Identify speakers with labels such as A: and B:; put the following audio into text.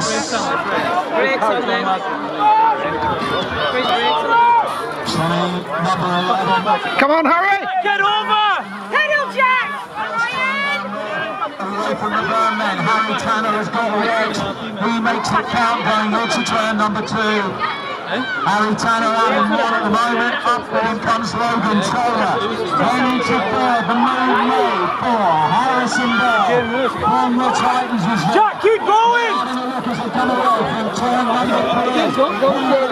A: Brakes on them.
B: Come on, Harry!
C: Get over!
A: Pedal, Jack!
D: Away from the burn men, Harry Tanner has got the edge. He makes the count going into turn number 2. Harry Tanner out in 1 at the moment. Up in comes Logan Taylor. Then into 3rd, the move made for Harrison Bell. From the Titans was
C: Jack, keep going!
D: having a look as they come away from turn number 3.